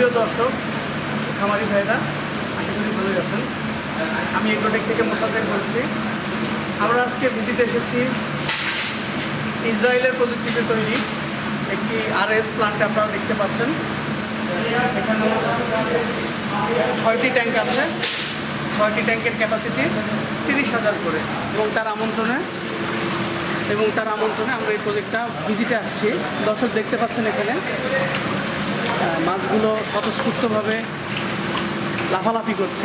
সুপ্রিয় দর্শক, খামারি ভাইরা, আশা করি ভালোই আছেন। আমি এগ্রোটেক থেকে মোসাদ্দেক বলছি। আমরা আজকে ভিজিটে এসেছি ইসরায়েলের প্রযুক্তিতে তৈরি একটি RS প্লান্ট। আপনারা দেখতে পাচ্ছেন এখানে 6টি ট্যাঙ্ক আছে। 6টি ট্যাঙ্কের ক্যাপাসিটি 30,000 করে, এবং তার আমন্ত্রণে আমরা এই প্রজেক্টটা ভিজিটে আসছি। দর্শক দেখতে পাচ্ছেন এখানে মাছগুলো স্বতঃস্ফূর্তভাবে লাফালাফি করছে।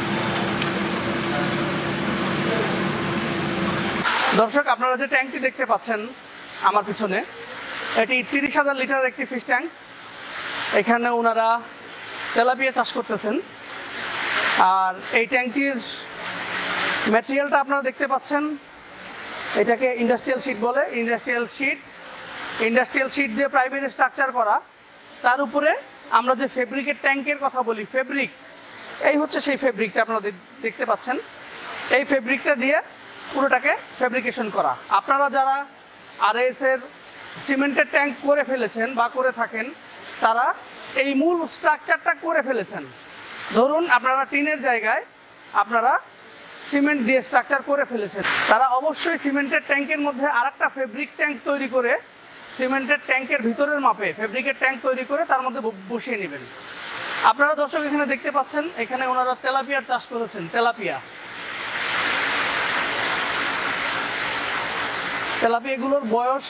দর্শক, আপনারা যে ট্যাঙ্কটি দেখতে পাচ্ছেন আমার পিছনে, এটি 30,000 লিটার একটি ফিশ ট্যাঙ্ক। এখানে ওনারা তেলাপিয়া চাষ করতেছেন। আর এই ট্যাঙ্কটির ম্যাটেরিয়ালটা আপনারা দেখতে পাচ্ছেন, এটাকে ইন্ডাস্ট্রিয়াল শিট বলে। ইন্ডাস্ট্রিয়াল শিট দিয়ে প্রাইমারি স্ট্রাকচার করা, তার উপরে আমরা যে ফেব্রিকের ট্যাঙ্কের কথা বলি, ফেব্রিক, এই হচ্ছে সেই ফেব্রিকটা আপনারা দেখতে পাচ্ছেন। এই ফেব্রিকটা দিয়ে পুরোটাকে ফেব্রিকেশন করা। আপনারা যারা RS এর সিমেন্টের ট্যাঙ্ক করে ফেলেছেন বা করে থাকেন, তারা এই মূল স্ট্রাকচারটা করে ফেলেছেন। ধরুন আপনারা টিনের জায়গায় আপনারা সিমেন্ট দিয়ে স্ট্রাকচার করে ফেলেছেন, তারা অবশ্যই সিমেন্টের ট্যাঙ্কের মধ্যে আরেকটা ফেব্রিক ট্যাঙ্ক তৈরি করে, সিমেন্টের ট্যাঙ্কের ভিতরের মাপে ফেব্রিকের ট্যাঙ্ক তৈরি করে তার মধ্যে বসিয়ে নেবেন। আপনারা দর্শক এখানে দেখতে পাচ্ছেন, এখানে ওনারা তেলাপিয়ার চাষ করেছেন। তেলাপিয়াগুলোর বয়স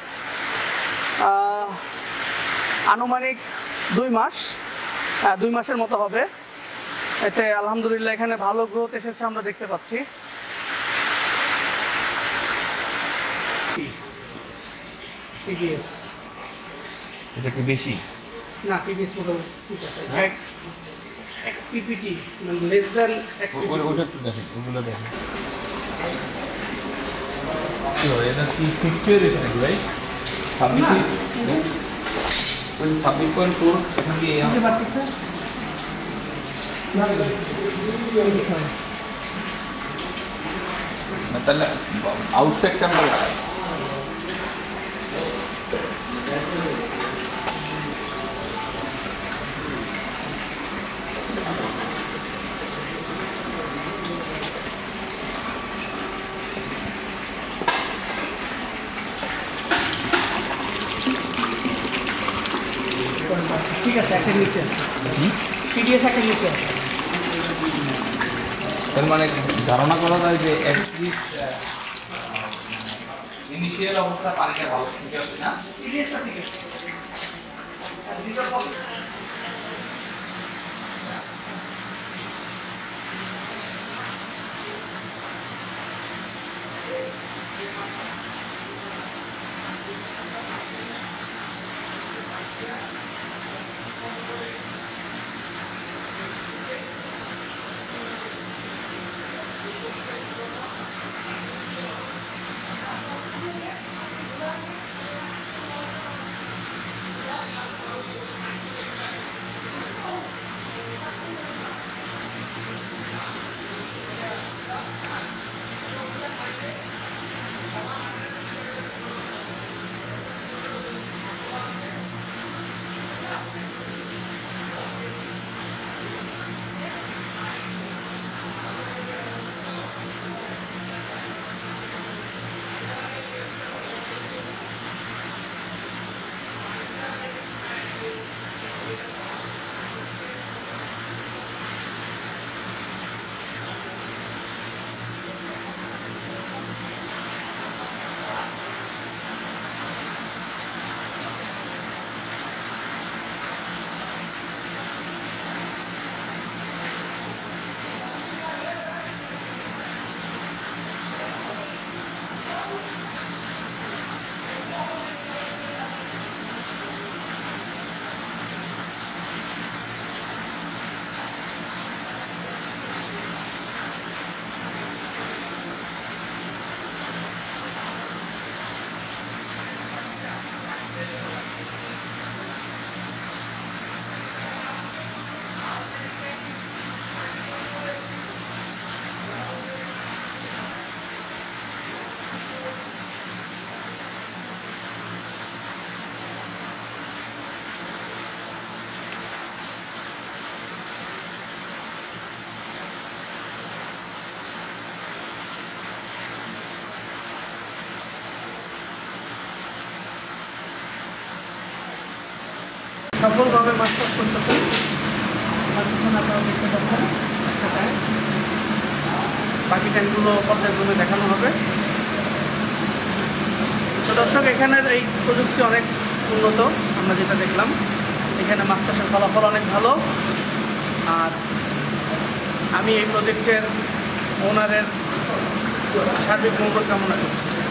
আনুমানিক 2 মাস, 2 মাসের মতো হবে। এতে আলহামদুলিল্লাহ এখানে ভালো গ্রোথ এসেছে আমরা দেখতে পাচ্ছি। এটা কি বেশি না, টিডিএস মোটামুটি ঠিক আছে। এক পিপিটি মানে লেস দ্যান এক পিপিটি। ওটা একটু দেখেন, ওগুলো দেখেন কি হয়। এটা কি ফিক্সচার আছে নাকি ভাই? সাবমিট 4 এখান দিয়ে বুঝতে পারতেছে না, তাহলে আউটসাইড আমরা লাগাই। ঠিক আছে, একটা নিচে আছে, টিডিএস একটা নিচে আছে। তার মানে ধারণা করা যায় যে ইনিশিয়াল অবস্থা পানিটা ভালো ঠিক আছে না? টিডিএসটা ঠিক আছে। সফলভাবে মাছ চাষ করতেছেন। আমার পিছনে আপনারা দেখতে পাচ্ছেন একটা ট্যাঙ্ক। বাকি ট্যাঙ্কগুলো পর্যায়ক্রমে দেখানো হবে। তো দর্শক, এখানের এই প্রযুক্তি অনেক উন্নত। আমরা যেটা দেখলাম, এখানে মাছ চাষের ফলাফল অনেক ভালো। আর আমি এই প্রজেক্টের ওনারের সার্বিক মঙ্গল কামনা করছি।